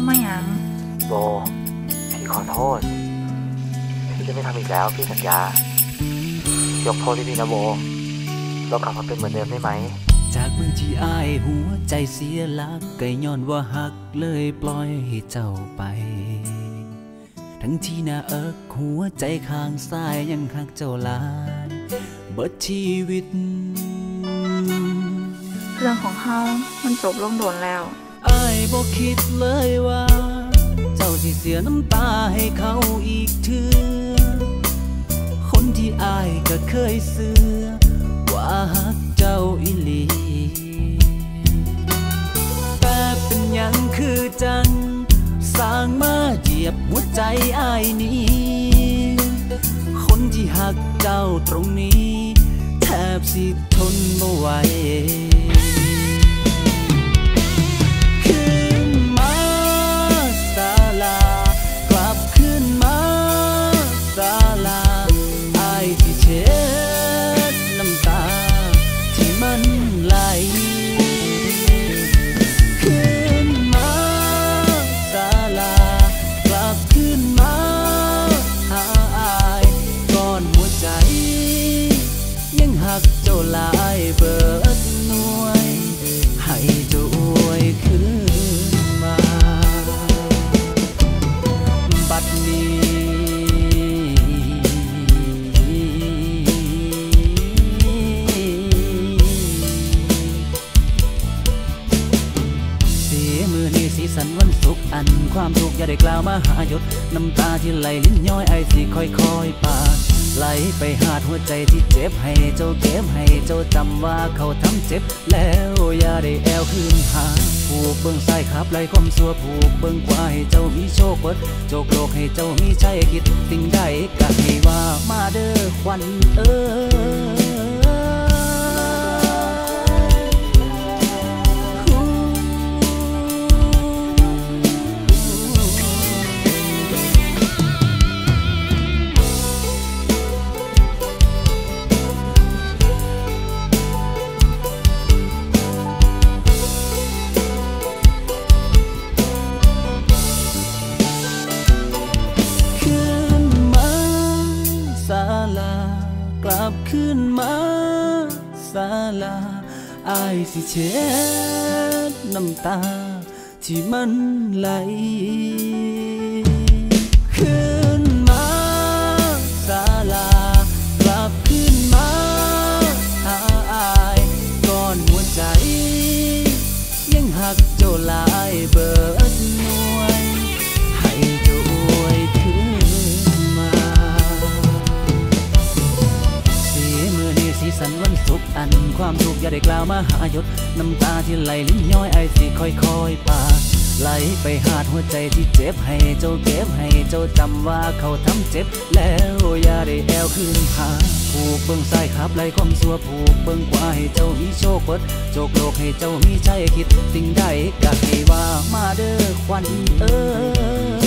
มาหยังโบพี่ขอโทษพี่จะไม่ทำอีกแล้วพี่สัญญายกโทษให้พี่นะโบเรากลับมาเป็นเหมือนเดิมได้ไหมจากเมื่อที่อายหัวใจเสียหลักก็ย้อนว่าหักเลยปล่อยให้เจ้าไปทั้งที่หน้าหัวใจข้างซ้ายยังหักเจ้าหลายเบิดชีวิตเรื่องของเฮามันจบลงโดนแล้วอายบ่คิดเลยว่าเจ้าสิเสียน้ำตาให้เขาอีกเทื่อคนที่อายก็เคยเชื่อว่าหักเจ้าอีหลีแต่เป็นยังคือจังสร้างมาเหยียบหัวใจอายนี้คนที่หักเจ้าตรงนี้แทบสิทนบ่ไหวเจ้าลายเบิดหน่วยให้เจ้าอวยขึ้นมาบัดนี้เสียมือนี้สีสันวันสุขอันความทุกข์อย่าได้กล่าวมาหายดน้ำตาที่ไหลลิ้นย้อยไอสิค่อยๆปาดไหลไปหาดหัวใจที่เจ็บให้เจ้าเก็บให้เจ้าจำว่าเขาทำเจ็บแล้วอย่าได้แอวคืนหาผูกเบื้องซ้ายขับไหลความสัวผูกเบื้องขวาให้เจ้ามีโชคเปิดโจกโลกให้เจ้ามีใจคิดสิ่งใดก็ให้ว่ามาเด้อควันกลับขึ้นมาศาลาอายสิเช็ดน้ำตาที่มันไหลขึ้นมาศาลากลับขึ้นมาหาอายก่อนหัวใจยังหักเจ้าหลายเบิดหน่วยให้เจ้าอวยขึ้นสีสันวันสุขอันความทุกข์อย่าได้กล่าวมาหายดน้ำตาที่ไหลลิ้นย้อยไอสิค่อยๆปาดไหลไปหาดหัวใจที่เจ็บให้เจ้าเก็บให้เจ้าจำว่าเขาทำเจ็บแล้วอย่าได้แอวคืนหาผูกเบื้องซ้ายขับไหลความสัวผูกเบื้องขวาให้เจ้ามีโชคเปิดโจกโลกให้เจ้ามีใจคิดสิ่งใดก็ให้ว่ามาเด้อควัน